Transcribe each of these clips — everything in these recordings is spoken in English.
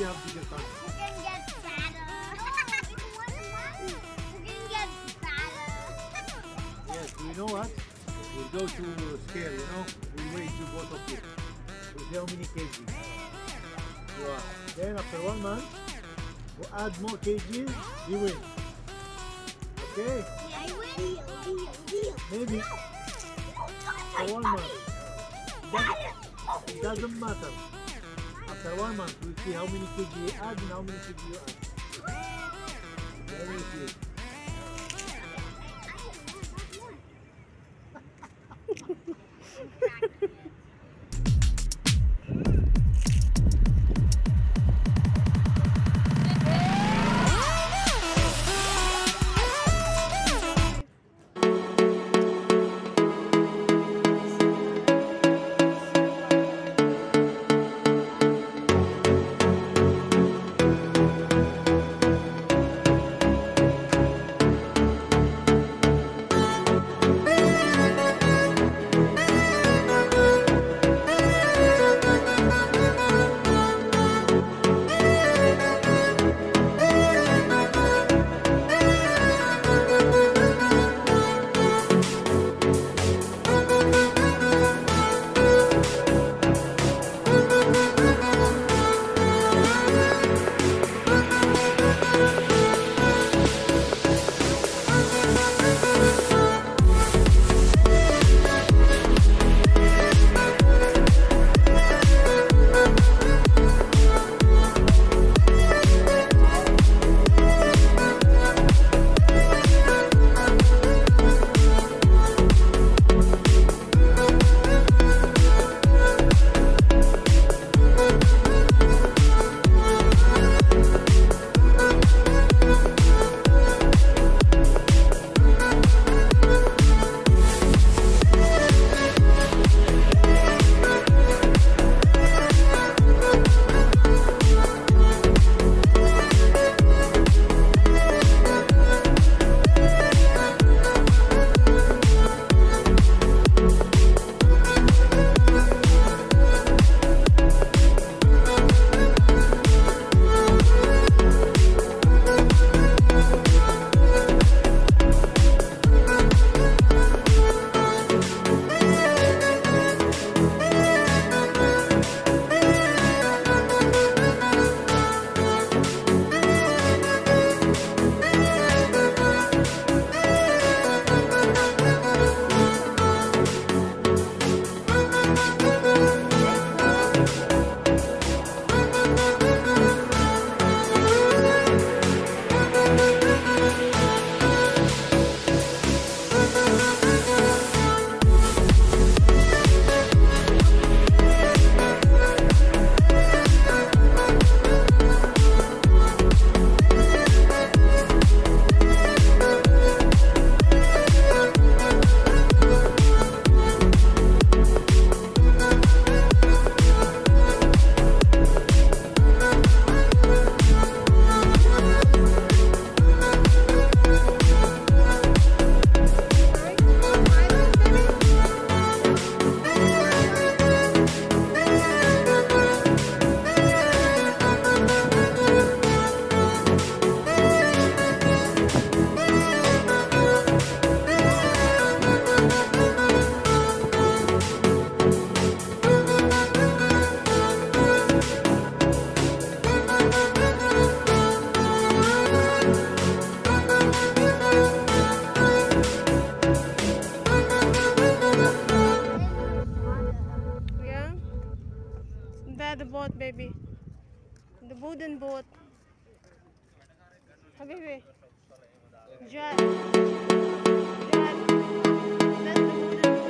you have bigger tongue. You can get fatter. No, it wasn't mine. You can get fatter. Yes, you know what? We'll go to scale, you know? We'll weigh you both of you. We'll see how many kgs. Yeah. Then after 1 month, we add more kgs, you win. Okay? I will. Maybe after 1 month. It doesn't matter. After 1 month, we'll see how many kg you add and how many kg you add. Then we'll see. The boat, baby. The wooden boat. Habibi. Jad. Jad. That's the wooden boat.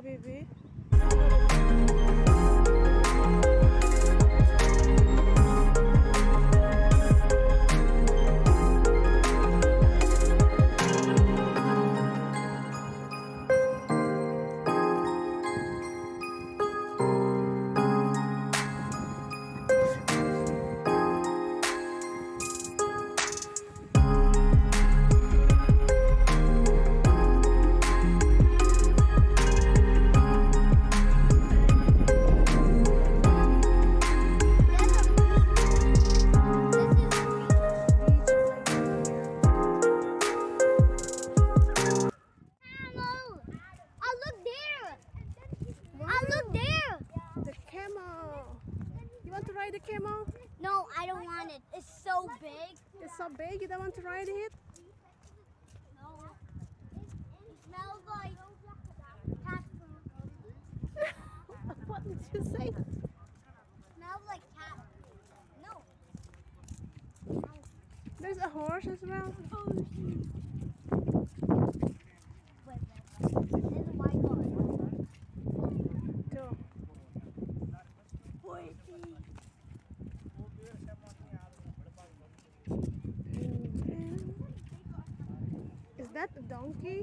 baby. The camel? No, I don't want it. It's so big. It's so big, you don't want to ride it? No. It smells like cat food. What did you say? Smells like cat. No. There's a horse as well. Wait. There's a white horse. Go. Is that a donkey?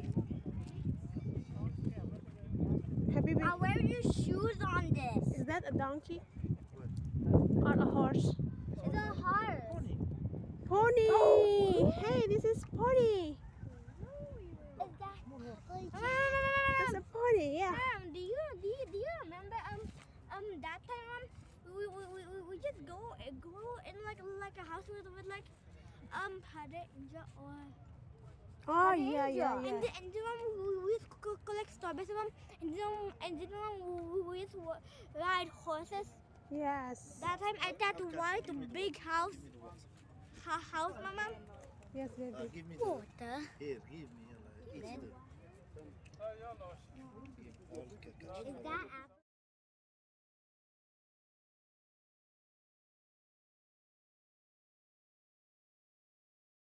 Habibi, I'll wear your shoes on this. is that a donkey? Or a horse? It's a horse. Pony! Oh. Hey, this is pony! Is that That's a pony, yeah. Do you remember that time we just go in like a house with like padanger or Oh, yeah. and then we used to collect strawberries and then we used to ride horses. Yes. That time at that white big house, mama. Yes, baby. Give me Water. Here, give me. Eat Then- it. Is that apple?